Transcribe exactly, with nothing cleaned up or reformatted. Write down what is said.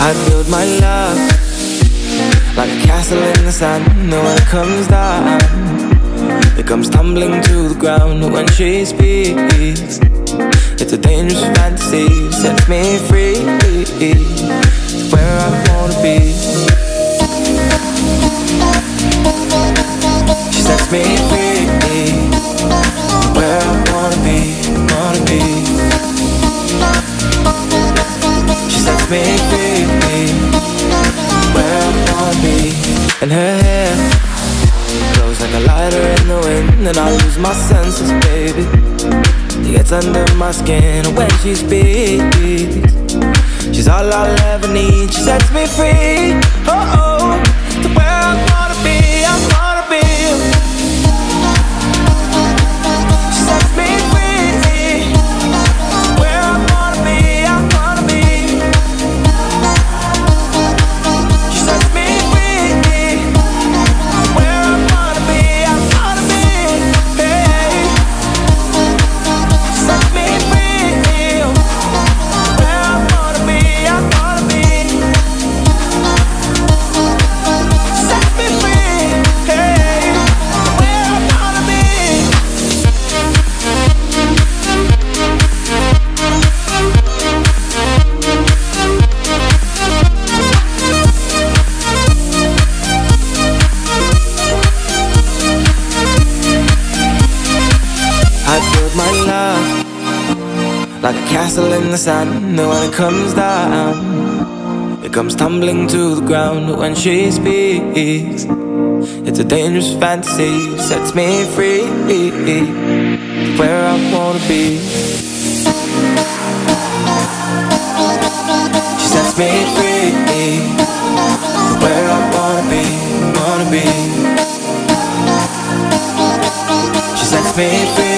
I build my love like a castle in the sand. And when it comes down, it comes tumbling to the ground. When she speaks, it's a dangerous fantasy. Sets me free to where I wanna be. She sets me free to where I wanna be, wanna be. She sets me free where I wanna be. And her hair blows like a lighter in the wind, and I lose my senses, baby. She gets under my skin when she speaks. She's all I'll ever need. She sets me free, oh oh, to where I wanna be, I wanna be. She sets me free, where I wanna be, I wanna be. She sets me free, where I wanna be, I wanna be. Hey. She sets me free, where I wanna be, I wanna be. She sets me free, hey, where I wanna be. I build my love like a castle in the sand. And when it comes down, it comes tumbling to the ground. When she speaks, it's a dangerous fantasy. Sets me free where I wanna be. She sets me free where I wanna be, wanna be. She sets me free